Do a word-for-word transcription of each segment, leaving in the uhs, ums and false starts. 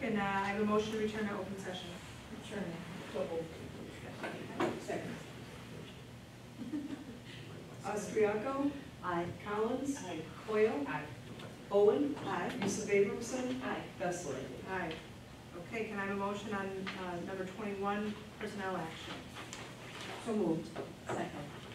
Can uh, I have a motion to return to open session? Return. Second. Austriaco, Aye. Collins, Aye. Coyle, Aye. Owen, Aye. Yusuf Abramson, Aye. Bessler. Aye. Okay, can I have a motion on uh, number twenty-one, personnel action? So moved. Second.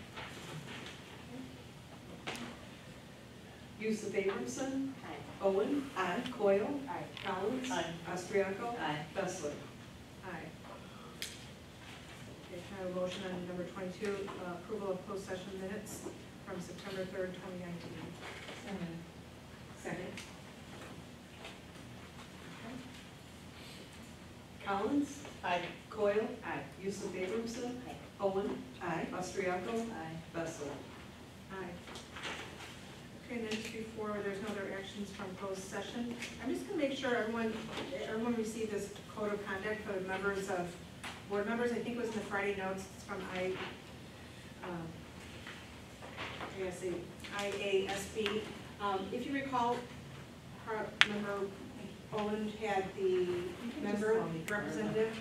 Yusuf Abramson, Aye. Owen, Aye. Coyle, Aye. Collins, Aye. Austriaco, Aye. Bessler. Aye. Okay, can I have a motion on number twenty-two, uh, approval of closed session minutes from September third, twenty nineteen? Second. Collins, Aye. Coyle, Aye. Yusuf Abramson, Aye. Owen, Aye. Austriaco, Aye. Bessler. Aye. Okay, and then just before, there's no other actions from closed session. I'm just gonna make sure everyone, everyone received this code of conduct for the members of, board members. I think it was in the Friday notes. It's from I, um, I guess, the I A S B. Um, if you recall, her, member Owen had the member representative.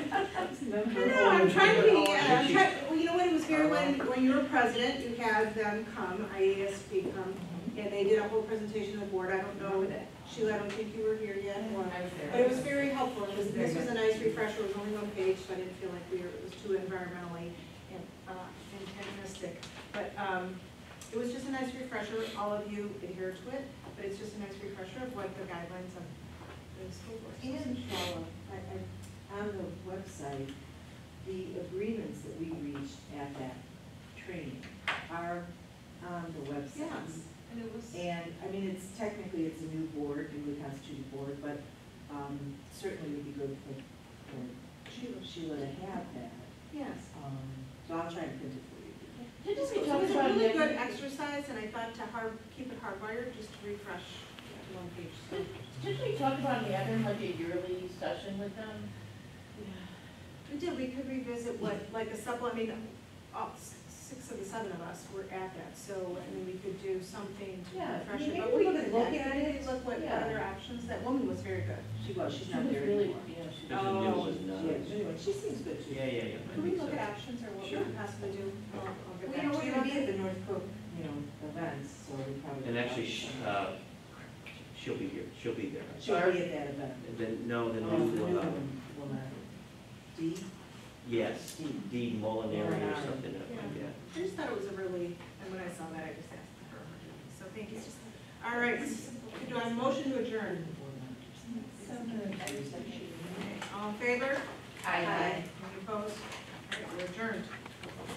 I know, I'm trying to be, uh, I'm trying, well, you know what, it was very, when, when you were president, you had them come, I A S B come, and they did a whole presentation to the board. I don't know, Sheila, I don't think you were here yet. or- But it was very helpful. It was, this was a nice refresher. It was only one page, so I didn't feel like we were, it was too environmentally and, uh, antagonistic. But, um, it was just a nice refresher. All of you adhere to it, but it's just a nice refresher of what the guidelines of the school board. And Paula, I, I, on the website, the agreements that we reached at that training are on the website. Yes, and it was. And, I mean, it's technically, it's a new board, newly constituted board, but, um, certainly would be good for, for Sheila. Sheila to have that. Yes. Um, so I'll try and print it for you. It was it was a really good exercise, and I thought to hard, keep it hardwired, just to refresh one page. So, Didn't we talk about having like a yearly session with them? we did, we could revisit what, like a supplement, I mean, all, s- six of the seven of us were at that, so, I mean, we could do something to Yeah, refresh maybe it. But we we could could look look at at it. it, look what Yeah. other options, that woman was very good. She was, she's She not was there really, anymore. yeah, she There's a Oh, new one, uh, Yeah, anyway, she seems good too. Yeah, yeah, yeah. I Can we think look so. at options, or what we Sure. could possibly do? I'll, I'll get Well, back you know, to we're you gonna on be that. at the North Cook, you know, events, so we probably. And actually, sh- uh, she'll be here, she'll be there. She'll be at that event. And then, no, the Oh, the new, new uh, one will not. D? yes, D Molinari or something, uh, Yeah. yeah. I just thought it was a really, and when I saw that, I just asked for her, so thank you. All right, do I have a motion to adjourn? Okay, all in favor? Aye. Any opposed? All right, we're adjourned.